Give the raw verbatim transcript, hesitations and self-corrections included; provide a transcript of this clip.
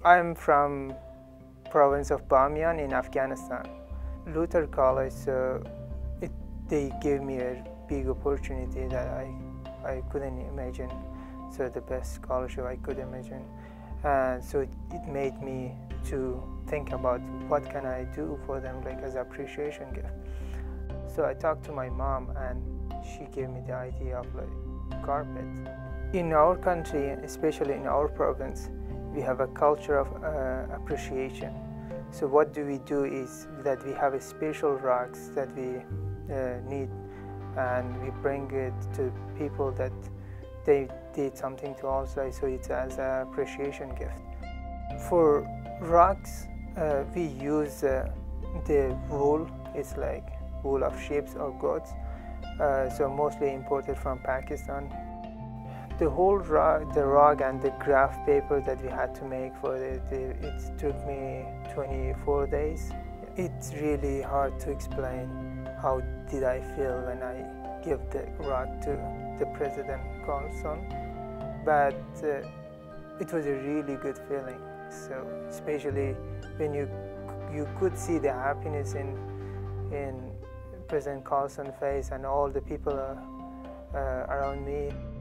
I'm from province of Bamiyan in Afghanistan. Luther College, so it, they gave me a big opportunity that I, I couldn't imagine. So the best scholarship I could imagine. And so it, it made me to think about what can I do for them, like as appreciation gift. So I talked to my mom and she gave me the idea of like carpet. In our country, especially in our province, we have a culture of uh, appreciation. So what do we do is that we have a special rugs that we uh, need, and we bring it to people that they did something to us, so it's as an appreciation gift. For rugs, uh, we use uh, the wool. It's like wool of sheep or goats, uh, so mostly imported from Pakistan. The whole rug, the rug and the graph paper that we had to make for it, it took me twenty-four days. It's really hard to explain how did I feel when I gave the rug to the President Carlson, but uh, it was a really good feeling. So especially when you you could see the happiness in in President Carlson's face and all the people uh, uh, around me.